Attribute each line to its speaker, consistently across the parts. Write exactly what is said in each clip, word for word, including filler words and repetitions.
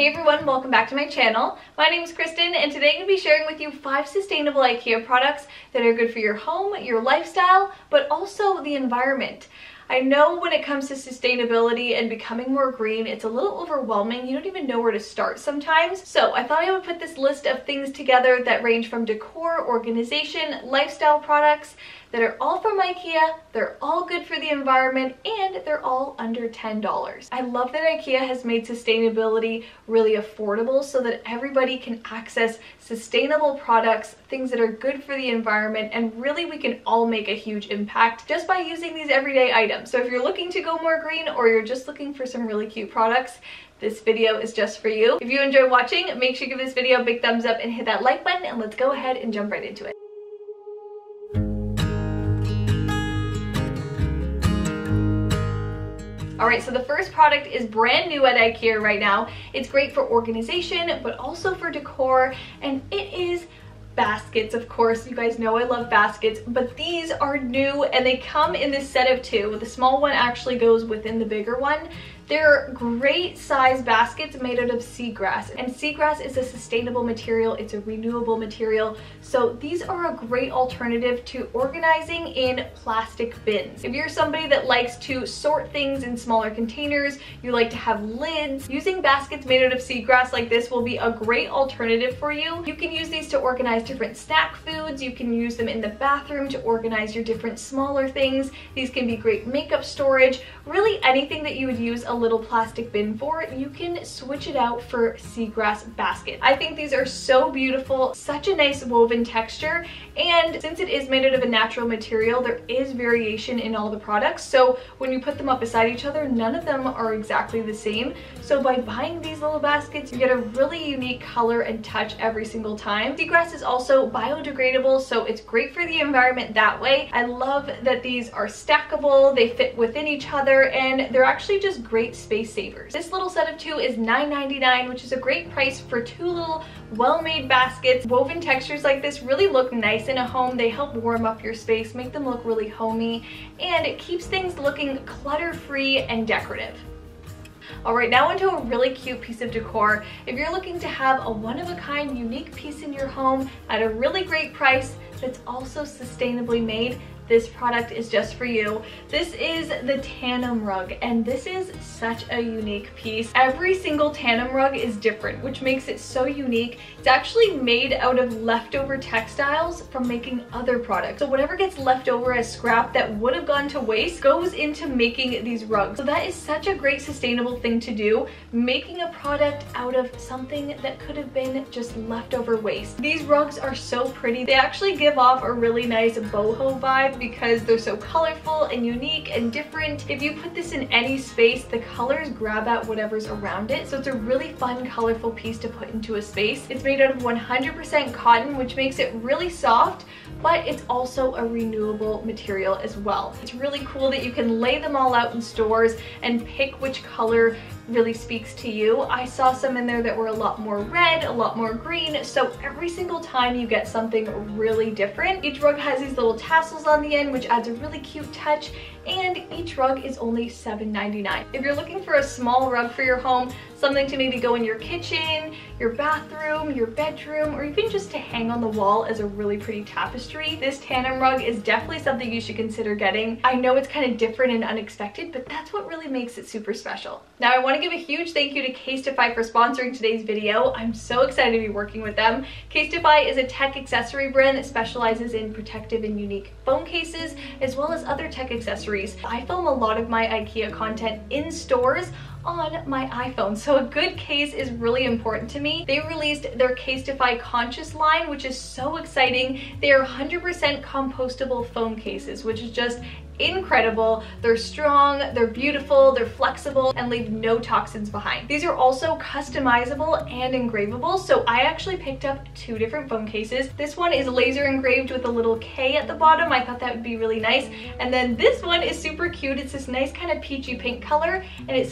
Speaker 1: Hey everyone, welcome back to my channel. My name is Kristen and today I'm going to be sharing with you five sustainable IKEA products that are good for your home, your lifestyle, but also the environment. I know when it comes to sustainability and becoming more green, it's a little overwhelming. You don't even know where to start sometimes. So I thought I would put this list of things together that range from decor, organization, lifestyle products that are all from IKEA, they're all good for the environment, and they're all under ten dollars. I love that IKEA has made sustainability really affordable so that everybody can access sustainable products, things that are good for the environment, and really we can all make a huge impact just by using these everyday items. So if you're looking to go more green or you're just looking for some really cute products, this video is just for you. If you enjoy watching, make sure you give this video a big thumbs up and hit that like button, and let's go ahead and jump right into it. Alright, so the first product is brand new at IKEA right now. It's great for organization, but also for decor, and it is baskets. Of course, you guys know I love baskets, but these are new and they come in this set of two. The small one actually goes within the bigger one. They're great size baskets made out of seagrass, and seagrass is a sustainable material, it's a renewable material, so these are a great alternative to organizing in plastic bins. If you're somebody that likes to sort things in smaller containers, you like to have lids, using baskets made out of seagrass like this will be a great alternative for you. You can use these to organize different snack foods, you can use them in the bathroom to organize your different smaller things. These can be great makeup storage, really anything that you would use a little plastic bin for, you can switch it out for seagrass basket. I think these are so beautiful, such a nice woven texture, and since it is made out of a natural material, there is variation in all the products, so when you put them up beside each other, none of them are exactly the same. So by buying these little baskets, you get a really unique color and touch every single time. Seagrass is also biodegradable, so it's great for the environment that way. I love that these are stackable, they fit within each other, and they're actually just great space savers. This little set of two is nine ninety-nine, which is a great price for two little well-made baskets. Woven textures like this really look nice in a home. They help warm up your space, make them look really homey, and it keeps things looking clutter-free and decorative. Alright, now into a really cute piece of decor. If you're looking to have a one-of-a-kind unique piece in your home at a really great price that's also sustainably made, this product is just for you. This is the Tandem rug, and this is such a unique piece. Every single Tandem rug is different, which makes it so unique. It's actually made out of leftover textiles from making other products. So whatever gets left over as scrap that would have gone to waste goes into making these rugs. So that is such a great sustainable thing to do, making a product out of something that could have been just leftover waste. These rugs are so pretty. They actually give off a really nice boho vibe because they're so colorful and unique and different. If you put this in any space, the colors grab at whatever's around it, so it's a really fun, colorful piece to put into a space. It's made out of one hundred percent cotton, which makes it really soft, but it's also a renewable material as well. It's really cool that you can lay them all out in stores and pick which color really speaks to you. I saw some in there that were a lot more red, a lot more green, so every single time you get something really different. Each rug has these little tassels on the end, which adds a really cute touch, and each rug is only seven ninety-nine. If you're looking for a small rug for your home, something to maybe go in your kitchen, your bathroom, your bedroom, or even just to hang on the wall as a really pretty tapestry, this Tandem rug is definitely something you should consider getting. I know it's kind of different and unexpected, but that's what really makes it super special. Now I want to give a huge thank you to Casetify for sponsoring today's video. I'm so excited to be working with them. Casetify is a tech accessory brand that specializes in protective and unique phone cases, as well as other tech accessories. I film a lot of my IKEA content in stores on my iPhone, so a good case is really important to me. They released their Casetify Conscious line, which is so exciting. They are one hundred percent compostable phone cases, which is just incredible. They're strong, they're beautiful, they're flexible, and leave no toxins behind. These are also customizable and engravable, so I actually picked up two different phone cases. This one is laser engraved with a little K at the bottom. I thought that would be really nice. And then this one is super cute. It's this nice kind of peachy pink color, and it says Save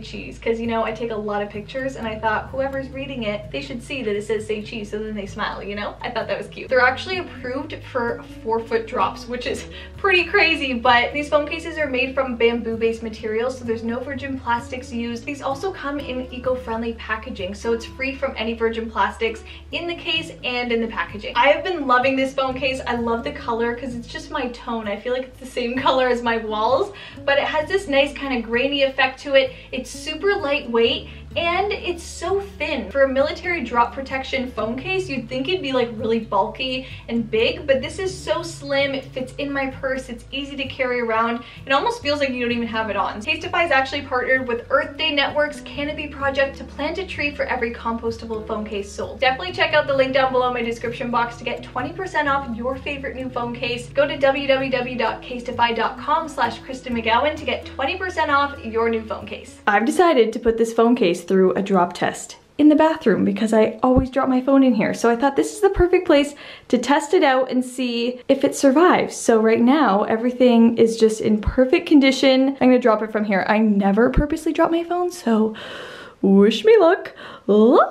Speaker 1: cheese, because you know I take a lot of pictures and I thought whoever's reading it, they should see that it says say cheese, so then they smile, you know? I thought that was cute. They're actually approved for four foot drops, which is pretty crazy, but these phone cases are made from bamboo based materials, so there's no virgin plastics used. These also come in eco-friendly packaging, so it's free from any virgin plastics in the case and in the packaging. I have been loving this phone case. I love the color because it's just my tone. I feel like it's the same color as my walls, but it has this nice kind of grainy effect to it. It's super lightweight and it's so thin. For a military drop protection phone case, you'd think it'd be like really bulky and big, but this is so slim. It fits in my purse. It's easy to carry around. It almost feels like you don't even have it on. Casetify is actually partnered with Earth Day Network's Canopy Project to plant a tree for every compostable phone case sold. Definitely check out the link down below in my description box to get twenty percent off your favorite new phone case. Go to w w w dot casetify dot com slash Kristen McGowan to get twenty percent off your new phone case. I've decided to put this phone case through a drop test in the bathroom because I always drop my phone in here. So I thought this is the perfect place to test it out and see if it survives. So right now, everything is just in perfect condition. I'm gonna drop it from here. I never purposely drop my phone, so wish me luck. Oh,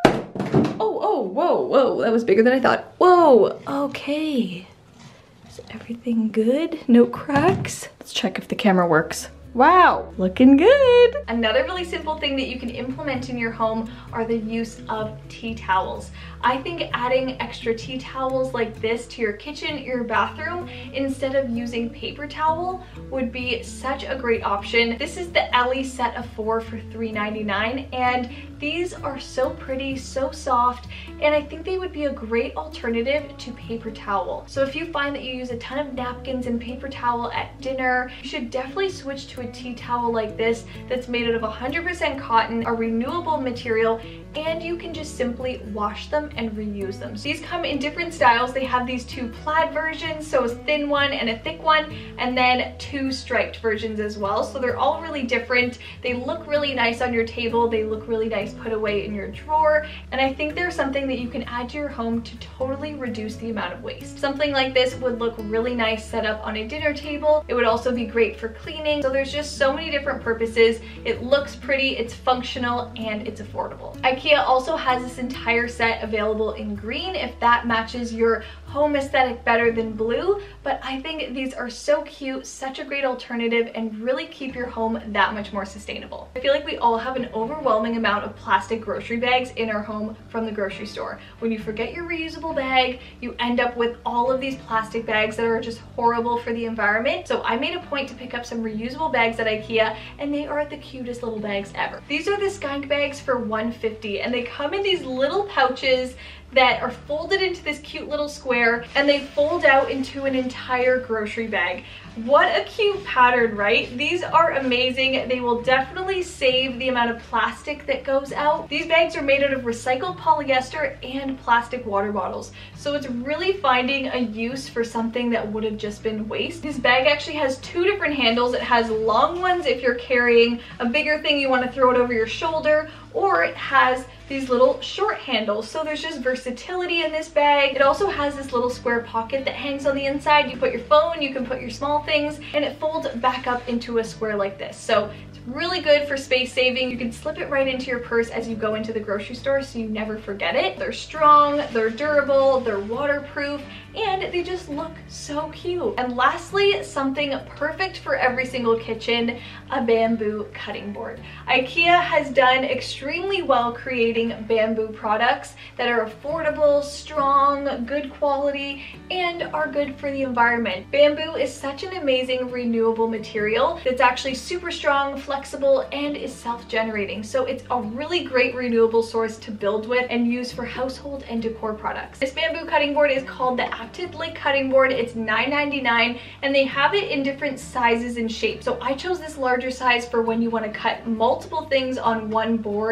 Speaker 1: oh, whoa, whoa, that was bigger than I thought. Whoa, okay. Is everything good? No cracks? Let's check if the camera works. Wow, looking good. Another really simple thing that you can implement in your home are the use of tea towels. I think adding extra tea towels like this to your kitchen, your bathroom, instead of using paper towel would be such a great option. This is the Ellie set of four for three ninety-nine, and these are so pretty, so soft, and I think they would be a great alternative to paper towel. So if you find that you use a ton of napkins and paper towel at dinner, you should definitely switch to a tea towel like this that's made out of one hundred percent cotton, a renewable material, and you can just simply wash them and reuse them. So these come in different styles. They have these two plaid versions, so a thin one and a thick one, and then two striped versions as well. So they're all really different. They look really nice on your table. They look really nice put away in your drawer. And I think they're something that you can add to your home to totally reduce the amount of waste. Something like this would look really nice set up on a dinner table. It would also be great for cleaning. So there's just so many different purposes. It looks pretty, it's functional, and it's affordable. IKEA also has this entire set available in green if that matches your home aesthetic better than blue, but I think these are so cute, such a great alternative, and really keep your home that much more sustainable. I feel like we all have an overwhelming amount of plastic grocery bags in our home from the grocery store. When you forget your reusable bag, you end up with all of these plastic bags that are just horrible for the environment. So I made a point to pick up some reusable bags at IKEA, and they are the cutest little bags ever. These are the Skunk bags for one fifty, and they come in these little pouches that are folded into this cute little square, and they fold out into an entire grocery bag. What a cute pattern, right? These are amazing. They will definitely save the amount of plastic that goes out. These bags are made out of recycled polyester and plastic water bottles, so it's really finding a use for something that would have just been waste. This bag actually has two different handles. It has long ones if you're carrying a bigger thing, you want to throw it over your shoulder, or it has these little short handles. So there's just versatility in this bag. It also has this little square pocket that hangs on the inside. You put your phone, you can put your small things, and it folds back up into a square like this. So it's really good for space saving. You can slip it right into your purse as you go into the grocery store so you never forget it. They're strong, they're durable, they're waterproof, and they just look so cute. And lastly, something perfect for every single kitchen, a bamboo cutting board. IKEA has done extremely well creating bamboo products that are affordable, strong, good quality, and are good for the environment. Bamboo is such an amazing renewable material that's actually super strong, flexible, and is self-generating. So it's a really great renewable source to build with and use for household and decor products. This bamboo cutting board is called the Active Link Cutting Board. It's nine ninety-nine, and they have it in different sizes and shapes. So I chose this larger size for when you want to cut multiple things on one board,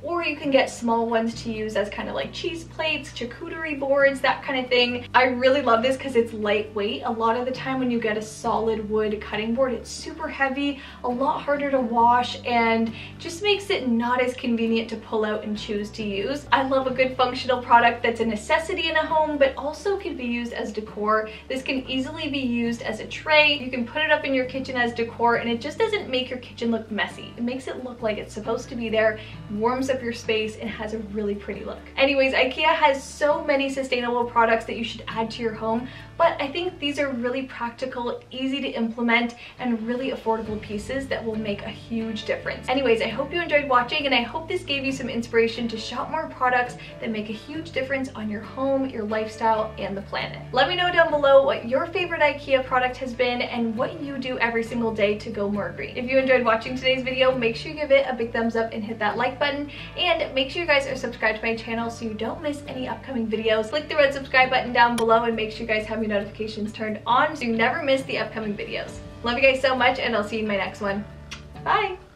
Speaker 1: or you can get small ones to use as kind of like cheese plates, charcuterie boards, that kind of thing. I really love this because it's lightweight. A lot of the time when you get a solid wood cutting board, it's super heavy, a lot harder to wash, and just makes it not as convenient to pull out and choose to use. I love a good functional product that's a necessity in a home, but also can be used as decor. This can easily be used as a tray. You can put it up in your kitchen as decor, and it just doesn't make your kitchen look messy. It makes it look like it's supposed to be there, warms up your space, and has a really pretty look. Anyways, IKEA has so many sustainable products that you should add to your home, but I think these are really practical, easy to implement, and really affordable pieces that will make a huge difference. Anyways, I hope you enjoyed watching, and I hope this gave you some inspiration to shop more products that make a huge difference on your home, your lifestyle, and the planet. Let me know down below what your favorite IKEA product has been and what you do every single day to go more green. If you enjoyed watching today's video, make sure you give it a big thumbs up and hit that like button, and make sure you guys are subscribed to my channel so you don't miss any upcoming videos. Click the red subscribe button down below and make sure you guys have your notifications turned on so you never miss the upcoming videos. Love you guys so much, and I'll see you in my next one. Bye!